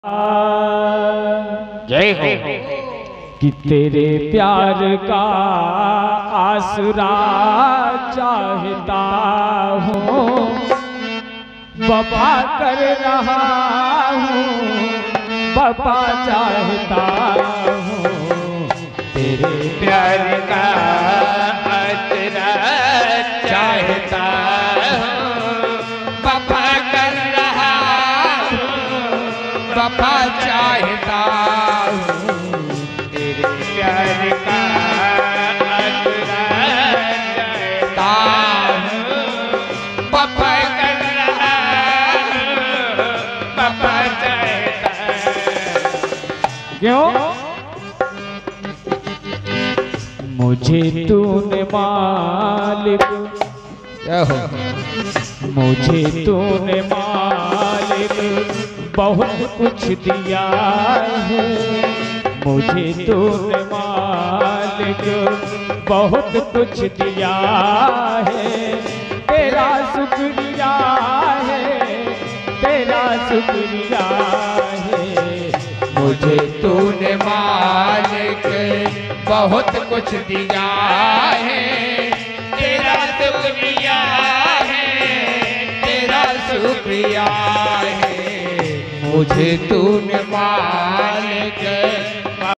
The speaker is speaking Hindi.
जय हो कि तेरे प्यार का आसरा चाहता हूँ, वफा कर रहा हूँ, वफा चाहता हूँ। तेरे प्यार का आसरा चाहता हूँ, वफा कर रहा हूँ, वफा चाहता हूँ। तेरे प्यार का आसरा चाहता हूँ, वफा कर रहा हूँ, वफा चाहता हूँ। क्यों? मुझे तूने मालिक, मुझे तूने मालिक बहुत कुछ दिया है, मुझे तूने मालिक बहुत कुछ दिया है। तेरा शुक्रिया है, तेरा शुक्रिया है। मुझे तूने मालिक बहुत कुछ दिया है, तेरा शुक्रिया है, तेरा शुक्रिया है। मुझे तूने मालिक